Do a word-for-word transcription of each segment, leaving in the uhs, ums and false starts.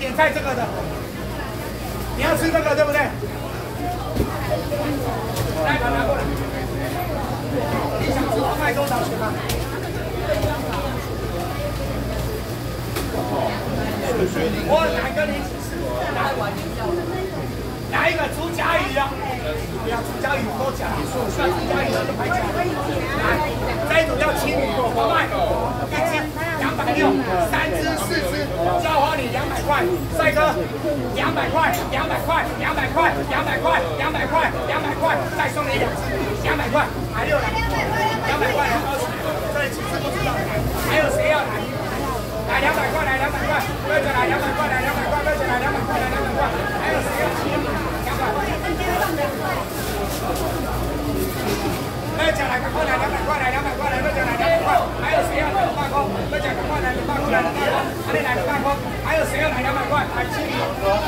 点菜这个的，你要吃这个对不对？来，把它拿过来。你想知道卖多少钱吗？我来跟你指示，来一个猪甲鱼啊！不要猪甲鱼多甲，说猪甲鱼就白甲。来，这一种叫青鱼，我卖一斤两百六，三只四只，交花你两百块，帅哥两百块，两百块，两百块，两百块，两百块，两百块，再送你两只，两百块，还有来，两百块来二十，这里其实不知道，还有谁要来？来两百块，来两百块，跟着来两百块，来两百块，跟着来两百块，来两百块，还有谁要吃？两百块。跟着来，赶快来两百块，来两百块，来跟着来两百块，还有谁要来办公？跟着赶快来办公，来办公，还得来办公，还有谁要来两百块？来七十。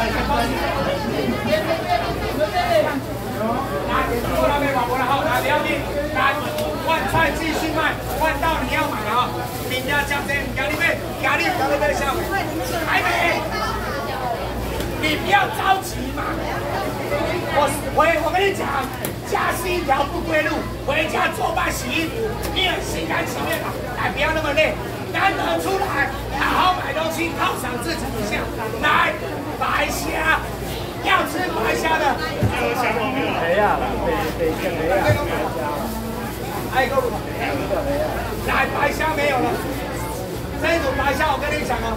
来，过来没？过来好，来不要紧，来换菜继续卖，换到你要买的啊！明天加这，明天你买，压力不要被消费，还没？你不要着急嘛！我我我跟你讲，家是一条不归路，回家做饭洗衣服，你很心甘情愿嘛？来，不要那么累，难得出来，好好买东西，犒赏自己一下。来，白虾，要吃白虾的。有虾吗？没有啦，北北京没有。还有一个吗？来，白虾没有了。这种白虾我跟你讲啊。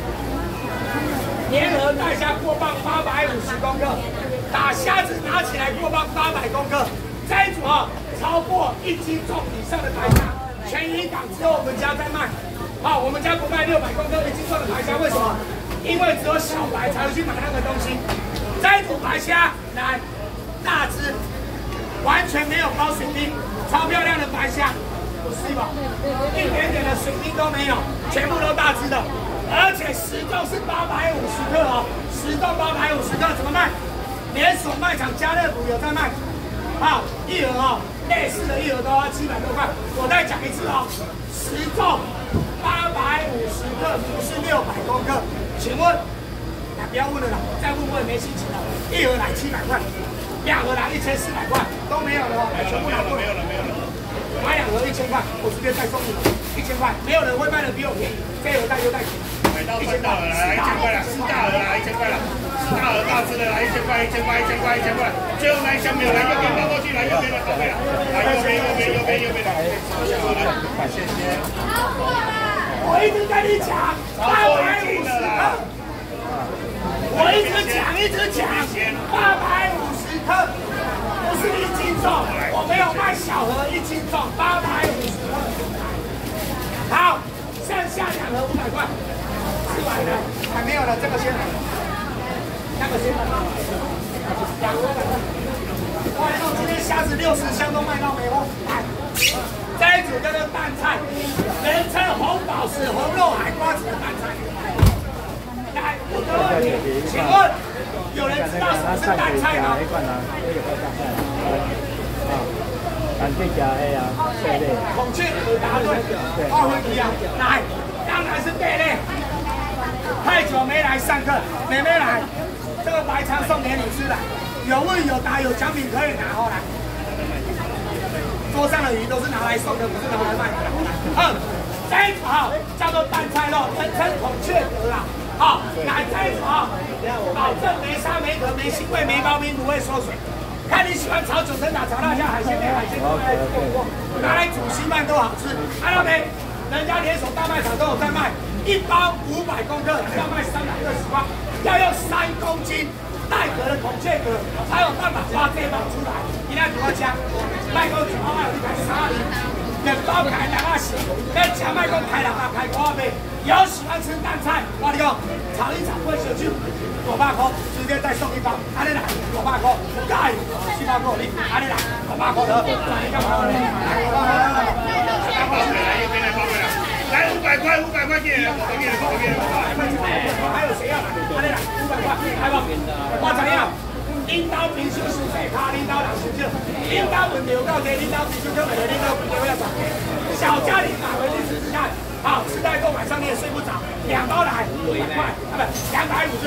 联合带虾过磅八百五十公克，打虾子拿起来过磅八百公克，这一组啊超过一斤重以上的白虾，全一档只有我们家在卖。好，我们家不卖六百公克一斤重的白虾，为什么？因为只有小白才会去买那个东西。这一组白虾来大只，完全没有包水晶，超漂亮的白虾，不是吧？一点点的水晶都没有，全部都大只的。而且十重是八百五十克哦，十重八百五十克怎么卖？连锁卖场家乐福有在卖，啊，一盒哦，类似的一盒都要七百多块。我再讲一次哦，十重八百五十克不是六百公克，请问，那不要问了啦，再问我也没心情了。一盒来七百块，两盒来一千四百块，都没有了哦，全部拿过来。没有了，没有了。买两盒一千块，我直接再送你一千块，没有人会卖的比我便宜，这盒再优待钱。买到三大盒来一千块了，四大盒来一千块了，四大盒大只的来一千块，一千块，一千块，一千块。最后那一箱没有来，右边包过去，来右边的后面了，来右边，右边，右边，右边的。来，谢谢。我一直跟你讲，八百五十克。我一直讲，一直讲，八百五十克，不是一斤重，我没有卖小盒一斤重，八百五十克。好，剩下两盒五百块。吃完了，还没有了，这个先来，那个先来，两盒两盒。哇，今天虾子六十箱都卖到没货。来，这一组叫做淡菜，人称红宝石、红肉海瓜子的淡菜。来，我的问题，请问有人知道什么是淡菜吗？感谢加黑啊，对对。孔雀可答对，二分一样。来，当然是贝类。太久没来上课，妹妹来，这个白肠送给你吃了，有问有答，有奖品可以拿哦来。桌上的鱼都是拿来送的，不是拿来卖的。嗯，这一组哈叫做淡菜肉，人称孔雀蛤啦。好，来这一组哈，保证没沙没壳没腥味没包冰不会缩水。看你喜欢炒九层塔、炒辣椒、海鲜面、海鲜锅、拿来煮稀饭都好吃。看到没？人家连锁大卖场都有在卖。一包五百公克要卖三百二十块，要用三公斤带壳的孔雀壳才有办法挖这一包出来。你那多少钱？卖公一包卖有一百三十，两包开两百四，要吃卖公开两百开五百。有喜欢吃淡菜，我跟你讲，炒一炒会小酒，五百块直接再送一包，安尼来，五百块，不介意，七百块你，安尼来，五百块得，来一个包，来，来，来，来，来右边来包过来。来五百块，五百块钱，这边，这边，还有谁要来？来来，五百块，来吧。我怎样？领导平时是谁？他领导人是少，领导问题有够多，领导平时就没得，领导不就要赚。小家庭买回去试试看， 好，吃太多晚上你也睡不着，两包来五百块，啊不，两百五十。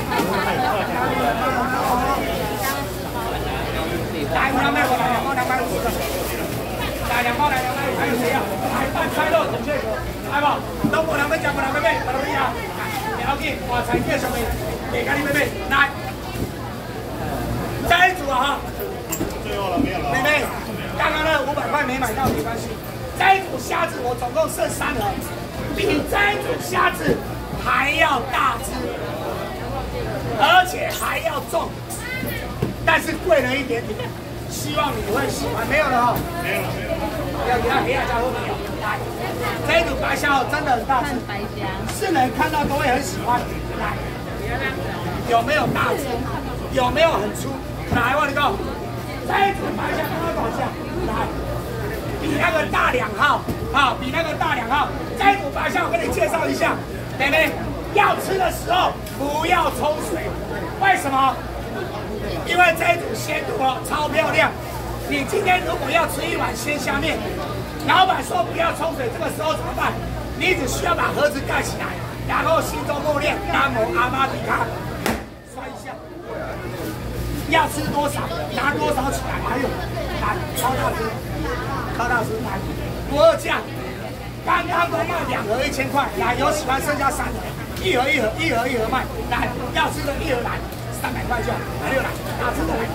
来，两百过来，两包两百五十。来，两包来两百五，还有谁啊？海饭菜肉孔雀壳，来不？都无人要食，无人要买，无人要啊！不要紧，哇，菜价上面，给给你妹妹来。这一组啊哈。最后了，没有了。妹妹，刚刚那五百块没买到没关系。这一组虾子我总共剩三盒，比这一组虾子还要大只，而且还要重，但是贵了一点点。希望你会喜欢。没有了哈、哦，没有了，没有了。要给他黑亚家都没有。来，这一组白虾真的很大只，白虾是人看到都会很喜欢。来，有没有大只？有没有很粗？来，我跟你讲，这一组白虾刚刚多少钱？来，比那个大两号，啊，比那个大两号。这一组白虾我跟你介绍一下，妹妹要吃的时候不要冲水，为什么？因为这一组鲜度哦超漂亮。你今天如果要吃一碗鲜虾面，老板说不要冲水，这个时候怎么办？你只需要把盒子盖起来，然后心中默念南无阿妈比卡，刷一下。要吃多少拿多少起来，还有来超大只，超大只来不二价，刚刚都卖两盒一千块，来有喜欢剩下三盒，一盒一盒一盒一盒卖，来要吃的一盒来。三百块就好，来六来，大只的来，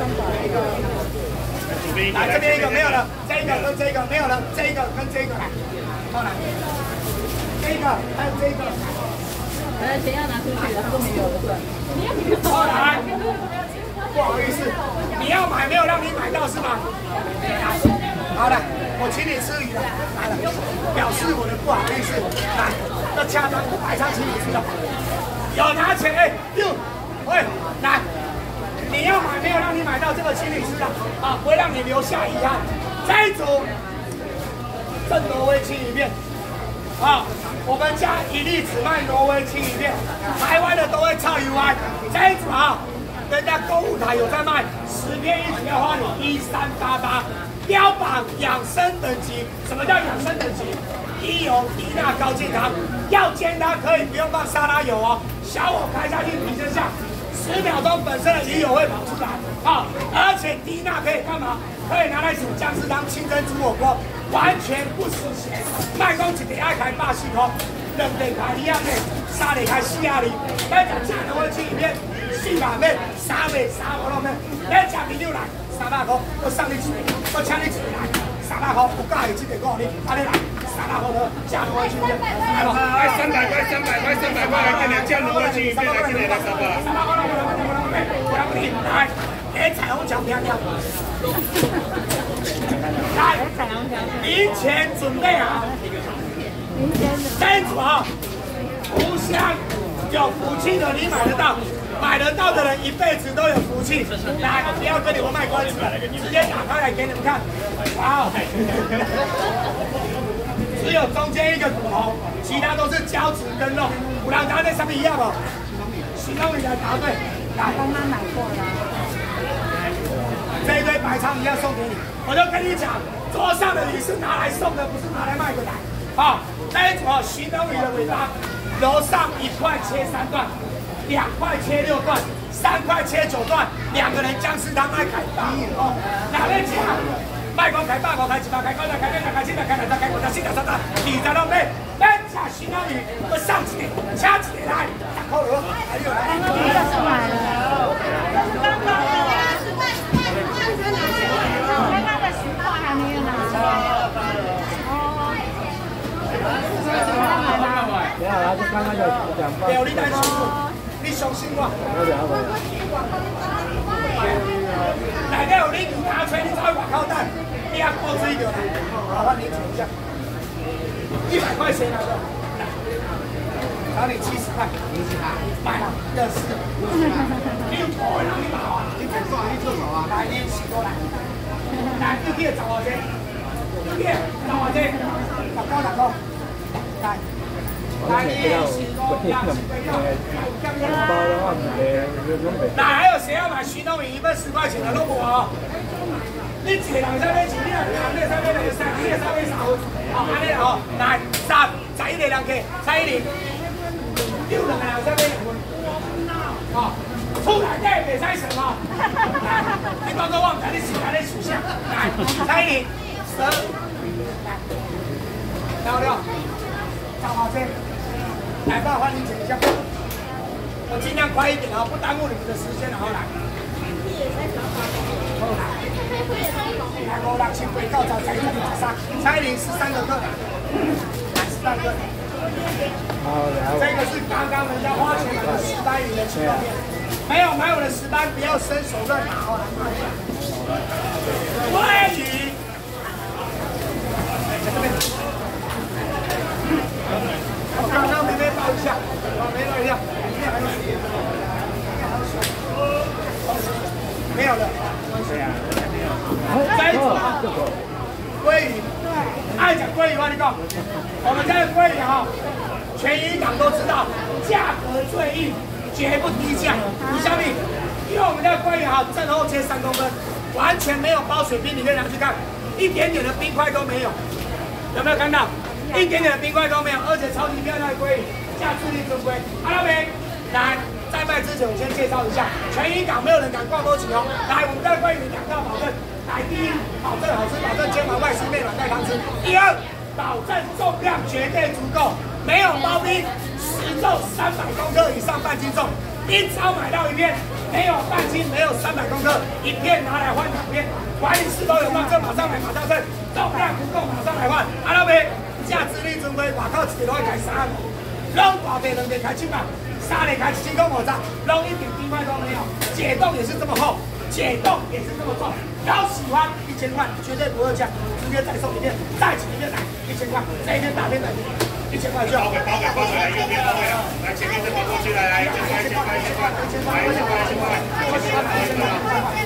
来这边一个没有了，这一个跟这个没有了，这一个跟这个来，好来，这一个还有这一个， 呃，钱要拿出去的，他都没有了，对。 好来，不好意思，你要买没有让你买到是吗？好了，我请你吃鱼了，来了，表示我的不好意思，来，要恰当摆上请你吃的，有拿钱哎，哟。喂，来，你要买没有让你买到这个请你吃的啊，不会让你留下遗憾。这一组正挪威青鱼片啊，我们家一律只卖挪威青鱼片，台湾的都会超U I。这一组啊，人家购物台有在卖，十片一组要花你一三八八，标榜养生等级。什么叫养生等级？低油低钠高健康，要煎它可以不用放沙拉油哦，小火开下去提升下。十秒钟本身的鱼油会跑出来，啊、哦，而且低钠可以干嘛？可以拿来煮姜丝汤、清蒸煮火锅，完全不湿咸。卖讲一个爱开八四块，两个开二廿块，三个开四廿二。咱食正挪威青鱼片，四百面，三百三五六面。咱食米酒来，三百块，我送你一个，我请你一个来，三百块，有介意这个我你，安尼来。三百块的加挪威青鱼片，来吧， 来三百块，三百块，三百块，来给你加挪威青鱼片，来给你来三百。 三百块，我来，我来，我来，我来给你来，给彩虹桥漂亮。来，零钱准备好。这一组啊，福箱有福气的你买得到，买得到的人一辈子都有福气。来，不要跟你们卖关子了，直接打开来给你们看。哇！只有中间一个骨头，其他都是胶质跟肉。有人答对上面一样哦，形容你来答对。来， 刚刚买过了。 这一堆白鲳鱼要送给你，我就跟你讲，桌上的鱼是拿来送的，不是拿来卖的来。好，这一组哦，形容鱼的尾巴，楼上一块切三段，两块切六段，三块切九段，两个人姜丝汤爱开八哦，哪位讲？卖光开八块开七八开九十开九十开七十开六十开五十四十三十二十六买，咱吃形容鱼，我上一个，请一个来，十块罗，还有来。 刚刚第一个是买了。刚刚的是卖卖卖才拿钱，刚刚的十块还没有拿。哦。 等下来就刚刚就讲吧。 有你担心我，你相信我。大家有你拿出来，你才会外口等，你也过水就来。麻烦你请一下，一百块钱拿着，找你七十块，买了二十。你有头的人你买啊？你做啥？你做啥啊？来，你洗过来。来，你去找我先，你去找我先，十块十块，来。来，你洗过来，洗过来。那还有谁要买徐东宇一份十块钱的都无哦？你一个人在那钱，你两个人在那边三，你在那边三，好，安尼哦，来十十十一个人客，蔡依林，六两个人在边，啊，出来底袂使算哦。你刚刚我唔知你是哪里属相，来，蔡依林，十，来，六六，赵华轩，来吧，欢迎请一下。我尽量快一点啊，不耽误你们的时间，然后来。来，五六七八九十十一十二十三，蔡依林十三个客，来十三个。这个是刚刚人家花钱买的石斑鱼的鸡肉面，没有买我的石斑，不要伸手乱拿哦，来拿一下。鲑鱼，在这边。我刚刚没被抱一下，我没抱一下，里面还有水，没有了。对呀，这一组啊，鲑鱼，爱讲鲑鱼吗？你讲，我们家的鲑鱼哈。全渔港都知道，价格最硬，绝不低价。你相信？因为我们家鲑鱼哈，正后切三公分，完全没有包水冰，你可以拿去看，一点点的冰块都没有，有没有看到？一点点的冰块都没有，而且超级漂亮的鲑鱼，价质力尊贵。好了没？来，在卖之前我先介绍一下，全渔港没有人敢逛多久哦。来，我们家的鲑鱼两道保证，来第一，保证好吃，保证煎完外酥内软带汤汁；第二，保证重量绝对足够。没有包冰，实重三百公克以上半斤重，一招买到一片，没有半斤，没有三百公克，一片拿来换两片，管理室都有放，这马上买马上剩，重量不够马上来换，好了没？价值力尊贵，外口一个都会开三，拢大杯两杯开七百，三个开七公五十，拢一点冰块都没有，解冻也是这么厚，解冻也是这么重，有喜欢一千块绝对不二价，直接再送一片，再请一片来一千块，这一片大片来。一千块就好，包给包给过去来，右边包给啊，来前面这边过去来，来一千块，一千块，一千块，一千块，一千块，一千块，一千块，一千块，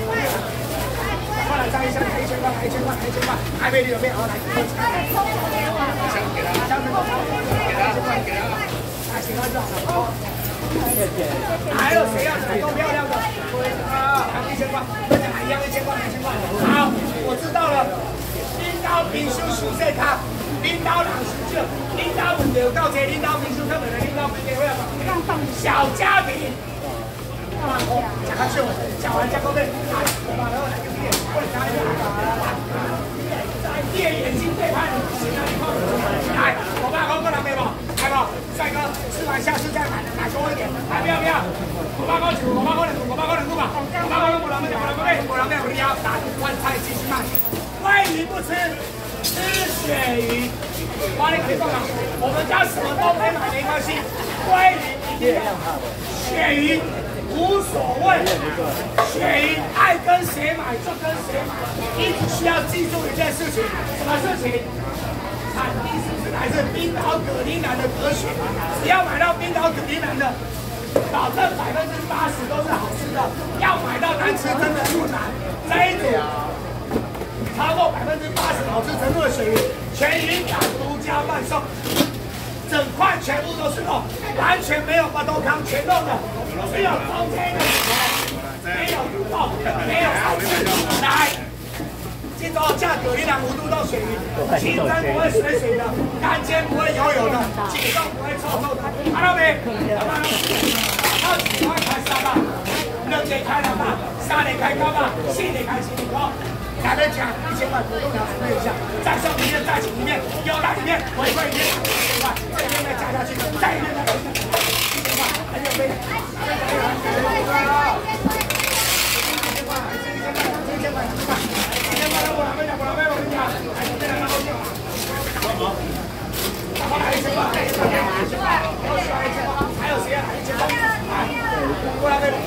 快来加一下，来一千块，来一千块，来一千块，还没有没有，来，箱给他，箱子给他，给他，给他，来请他就好了。还有谁要采购漂亮的？啊，一千块，跟海一样，一千块，一千块。好，我知道了。领导评书熟悉他。领导人是少，领导问题有够多，领导秘书可能领导没机会啊。小家庭，啊，我讲较少，讲完讲到尾，来，我把然后来就点，我来拿一个，你的眼睛背叛你，哪里看？来，我爸讲过来没有？来不？帅哥，吃完下次再买，买多一点，来不要不要？我爸讲九，我爸讲两股，我爸讲两股吧。我爸讲不能不讲，不能不讲，不能不讲，不要打饭菜继续卖，鲑鱼不吃。吃鳕鱼，我跟你讲啊，我们家什么都没买没关系，鲑鱼一定要，鳕鱼无所谓，鳕鱼爱跟谁买就跟谁买，你只需要记住一件事情，什么事情？产地是不是来自冰岛葛陵兰的葛鳕？只要买到冰岛葛陵兰的，保证百分之八十都是好吃的，要买到难吃真的不难。这一组。超过百分之八十好吃程度的鳕鱼，全渔港独家贩售，整块全部都是肉，完全没有巴豆汤，全肉的，只有中间的没有肉，没有好吃。来，记住价格一两五度豆鳕鱼，清蒸不会水水的，干煎不会油油的，解冻不会臭臭的，看到没？到几块开沙巴，六点开两把，三点开高吧，四点开七点高。还在讲一千块，活动条准备一下，再送一面，再请一面，优待一面，回馈一面，一千块，这一面再加下去，再一面再一面，一千块，还有没？一千块，一千块，一千块，一千块，我来分享，我来分享，我跟你讲，来，这两个都行。然后来一千块，一千块，一千块，又是来一千块，还有谁要来一千块？来，过来分享，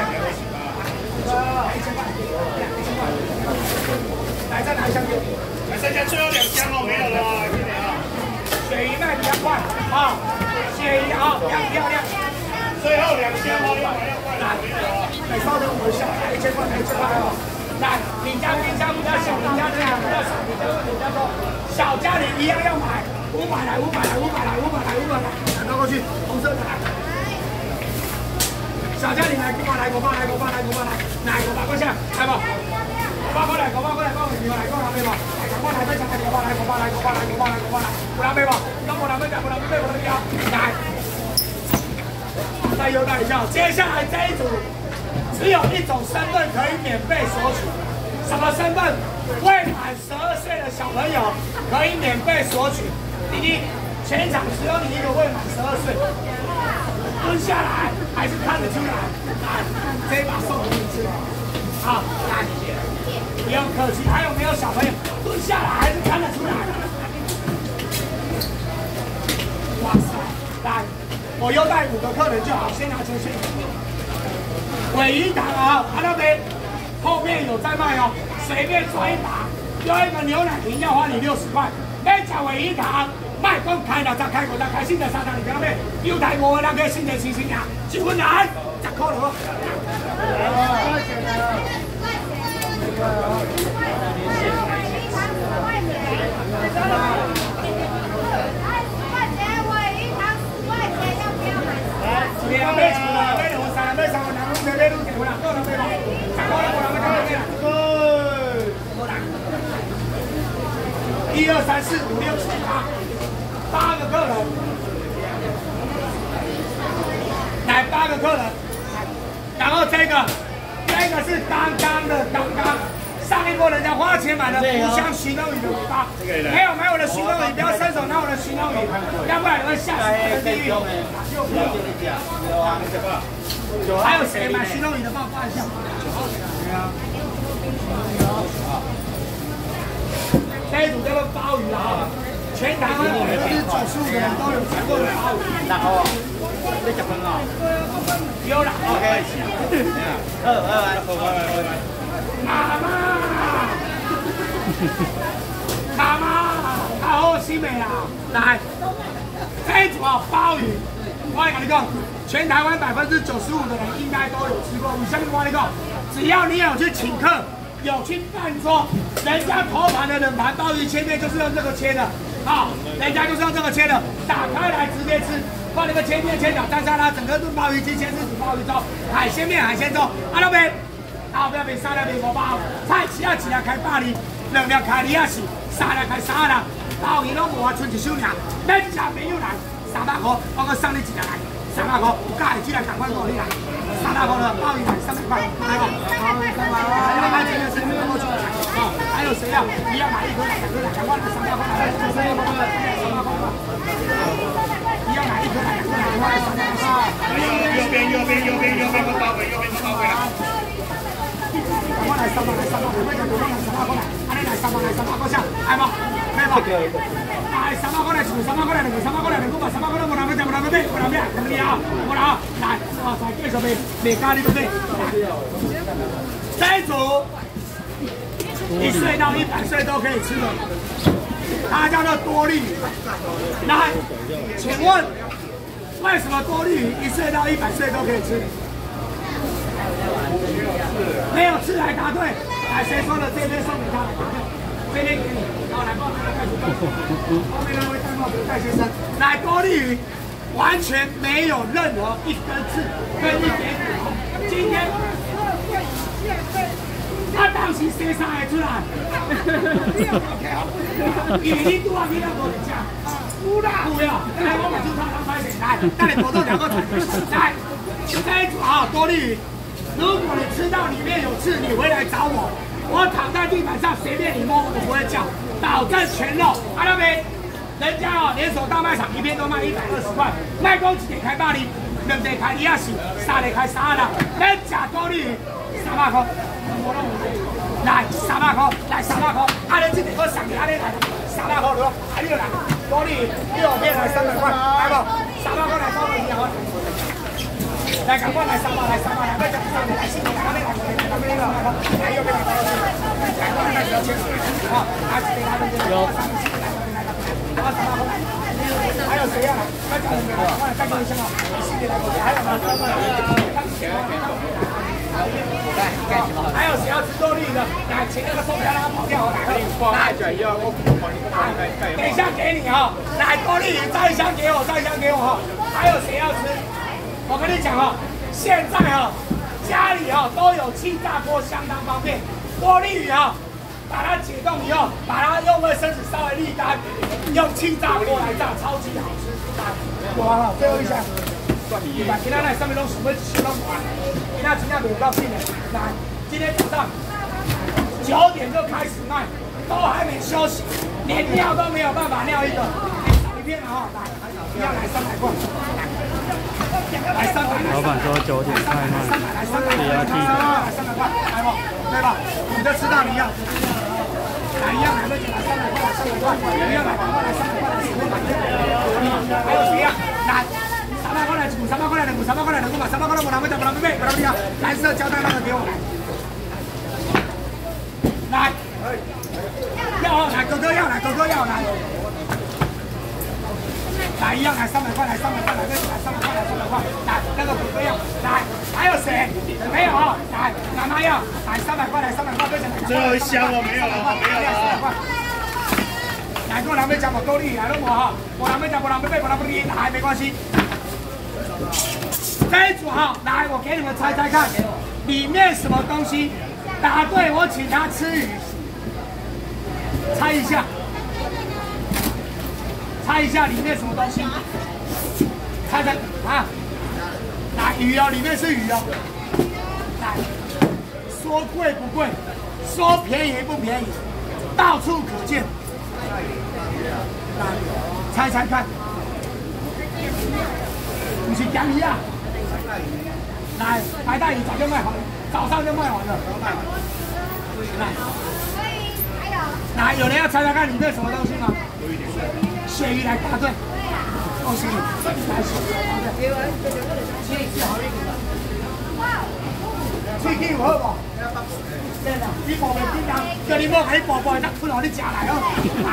来一千块，一千块。来，再拿一箱给我。来，剩下最后两箱哦，没有了哦，谢谢啊。鳕鱼卖比较快啊，鳕鱼啊，很漂亮。最后两箱哦，六百六块。来，来，稍等我一下，来一千块，来一千块哦。来，你家冰箱比较小，你家这样比较少，你家问你家说，小家庭一样要买，五百来，五百来，五百来，五百来，五百来，拿过去，红色的来。小家庭来，五百来，五百来，五百来，五百来，来，五百块钱，来不？五百块来，五百块来，帮我你来，帮我来，帮我来。 快来，快抢来，快来，快来，快来，快来，快来！不拿背吧，那不拿背讲，不拿背，不拿背啊！来，再优待一下。接下来这一组只有一种身份可以免费索取，什么身份？未满十二岁的小朋友可以免费索取。第一，全场只有你一个未满十二岁。蹲下来还是看得出来？来，这一把送给你吃。好，来。 不用客气，还有没有小朋友蹲下来还是看得出来？哇塞！来，我优待五个客人就好，先拿钱先。尾鱼糖啊，看到没？后面有在卖哦，随便抓一把，有一个牛奶瓶要花你六十块。没讲尾鱼糖，卖公开了再开口再开心的沙滩，你不要被优待我那个新年新新呀，结婚来，十块了。 一二三四五六七八，八个客人，来八个客人，然后这个，这个是刚刚的刚刚。 上一波人家花钱买的福香徐东宇的尾巴，没有买我的徐东宇，不要伸手拿我的徐东宇，要不然你会吓死人地狱。还有谁买徐东宇的帮我挂一下？这一组叫做鲍鱼啊，全台湾百分之九十五的人都有吃过的鲍鱼。哪个？你十分啊？有啦 ，OK。二二二二。 卡妈，卡妈，卡好新美啦！来，这一组啊，鲍鱼，我来跟你讲，全台湾百分之九十五的人应该都有吃过。我相信我跟你讲，只要你有去请客，有去办桌，人家头盘的冷盘鲍鱼切面就是用这个切的，啊，人家就是用这个切的，打开来直接吃。放那个切面切角蘸沙拉，整个炖鲍鱼鸡、鲜是煮鲍鱼粥、海鲜面、海鲜粥，阿老妹。 后壁面三粒面五包，菜市啊一粒开百二，两粒开二啊四，三粒开三啊六，鲍鱼拢无啊，剩一手尔。要食朋友来，三百块，我搁送你一粒来，三百块，有介意只来赶快过你来，三百块了，鲍鱼来三百块，来哦，好，三百块，来来，这个是没有过去的，哦，还有谁要？你要买一颗来，两颗来，赶快来，三百块来，三百块，三百块，你要买一颗来，两颗来，赶快来，三百块。右边，右边，右边，右边个包围，右边个包围啊！ 我来三百，来三百，快点，快点，三百过来，安尼来三百，来三百过下，来无？来无？来三百过来，三百过来，两个三百过来，两个把三百过来，无人要食，无人要买，无人买，无人啊，无人啊，来，哇塞，继续卖，卖咖喱都买。这一组一岁到一百岁都可以吃的，它叫做多利鱼。来，请问为什么多利鱼一岁到一百岁都可以吃？ 没有吃来答对，来谁说的？这边送给他，这边给你，然后来报这个袋子，后面那位戴帽子的戴先生，来多利鱼完全没有任何一根刺跟一点骨，今天他当时生啥会出来？鱼你拄啊去那无食，有啦有呀，来我把就他当拍谁来，带你活动两个腿，来这一组啊多利鱼。 如果你吃到里面有刺，你回来找我，我躺在地板上随便你摸，我不会叫，保证全肉。看到没？人家哦连锁大卖场一片都卖一百二十块，卖公一点开百二，两地开二啊四，三地开三啊六，咱吃多利鱼三百块，来三百块，来三百块，阿你这个我上给阿你来，三百块对吧？阿你来，多利鱼右边来三百块，来不？三百块来多利鱼好。 来，赶快来三把，来三把，两个讲三把，来新的，来来来，来来来，来右边来，赶快来小钱，好，来这边来这边，有，来三把过来，还有谁呀？再讲一个，快再讲一下啊，新的来过来，还有吗？还有谁要吃多利的？来，请那个售票让他跑掉，来，来，等一下给你哈，来多利，再一箱给我，再一箱给我哈，还有谁要吃？ 我跟你讲哦，现在哦，家里哦都有气炸锅，相当方便。多利鱼哦， 把它解冻以后，把它用卫生纸稍微沥干，用气炸锅来炸，超级好吃。来，做完了，最后一项。一百，今天来上面都什么吃都完，今天今天没有到病人。来，今天早上九点就开始卖，都还没休息，连尿都没有办法尿一个。少一片啊！来，一样来三百块。来三百。 老板说九点开卖，也要记得。 来三百块，来吧，对吧？你就知道你要。来一样来，来三百块，三百块，一样来，赶快来三百块，来三百块。还有谁呀？来。三百块来，五三百块来，五三百块来，能够把三百块的我拿回家，不拿不背，不拿不掉。蓝色胶带那个给我来，来，要啊，来哥哥要来，哥哥要来，来一样来三百块来，三百块来，来三百块来，三百块来，那个哥哥要来，还有谁？没有啊？来，妈妈要来三百块来，三百块，对不对？ 最后一箱我没有了，没有了。 来，给我拿杯讲我够力，来了我哈，我拿杯讲，我拿杯背，我拿杯力，来没关系。这一组哈，来，我给你们猜猜看，里面什么东西？答对，我请他吃鱼。猜一下，猜一下里面什么东西？猜猜啊！来，鱼哦，里面是鱼哦。来，说贵不贵，说便宜不便宜，到处可见。来，猜猜看。不是江鱼啊！来，白带鱼早就卖好了，早上就卖完了。来，来，有人要猜猜看里面什么东西吗？鳕鱼来答对，恭喜你，来鳕鱼答对。切一次好一点的。切几有好无？真的，你宝贝经常叫你某给你宝宝拿出来你吃来哦。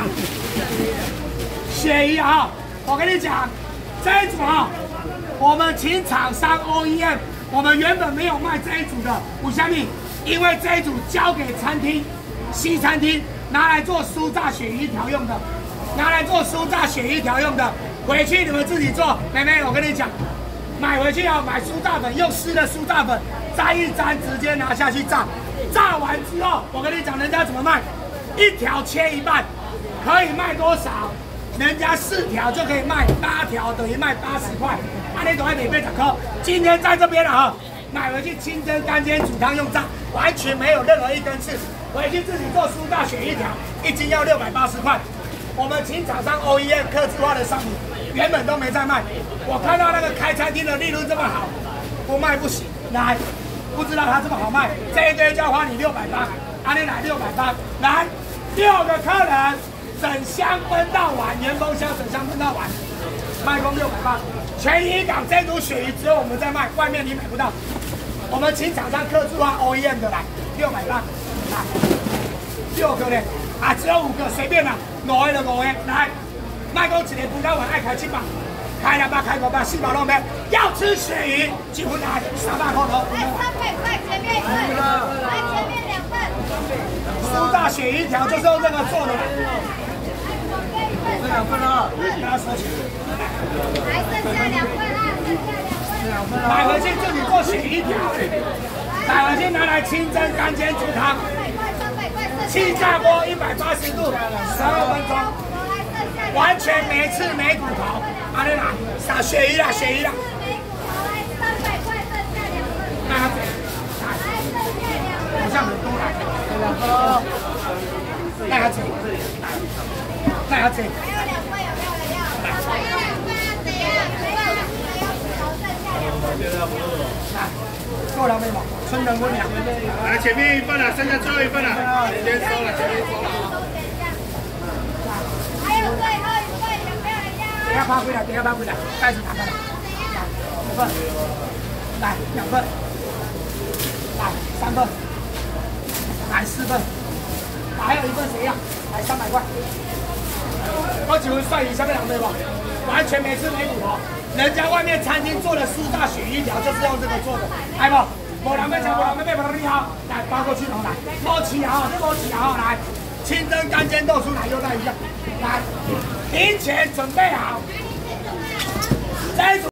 鳕鱼啊，我跟你讲，这一组啊。我们请厂商 O E M， 我们原本没有卖这一组的，五香米，因为这一组交给餐厅、西餐厅拿来做酥炸鳕鱼条用的，拿来做酥炸鳕鱼条用的，回去你们自己做。妹妹，我跟你讲，买回去要买酥炸粉，用湿的酥炸粉沾一沾，直接拿下去炸。炸完之后，我跟你讲，人家怎么卖？一条切一半，可以卖多少？人家四条就可以卖八条，等于卖八十块。啊，你都还免费十块。今天在这边了哈，买回去清蒸干煎煮汤用炸，完全没有任何一根刺。回去自己做酥炸鳕鱼条，一斤要六百八十块。我们请厂商 O E M 客制化的商品，原本都没在卖。我看到那个开餐厅的利润这么好，不卖不行。来，不知道它这么好卖，这一堆就要花你六百八，啊，你来六百八，来六个客人。整箱分到完，元丰箱整箱分到完，卖空六百八。全渔港这组鳕鱼只有我们在卖，外面你买不到。我们请厂商客制化 O E M 的来，六百八，来六个呢，啊只有五个，随便啦，五个就五个，来，卖空一个葡萄碗爱开七百，开两百开五百，四百都没。要吃鳕鱼，几份来，三百块头。来三百块，前面一份，来前面两份。酥炸鳕鱼条就是用这个做的。这两份啊，跟他说起。还剩下两份啊，剩下两份。买回去自己做鳕鱼条，买回去拿来清蒸干煎煮汤。气炸锅一百八十度，十二分钟，完全没刺没骨头。啊，你拿撒鳕鱼啦，鳕鱼啦。三百块剩下两份。那他好像很多来。两个。那他整。那他整。够了没有？春人温良。 来，前面一份了，剩下最后一份了，先收了，前面收了。 还有最后一份，有没有人要？ 等下发回来，等下发回来，袋子拿开来。一份，来两份，来三份，来四份，还有一份谁要？来三百块。我几份蒜鱼下面两份吧，完全没吃没骨头。人家外面餐厅做的酥炸鳕鱼条就是用这个做的，来不？无人要吃，无人要买，无人要好，来包过去头来，包起好，这包起好，来，清蒸干煎豆酥奶油带一样，来，零钱准备好，这一组。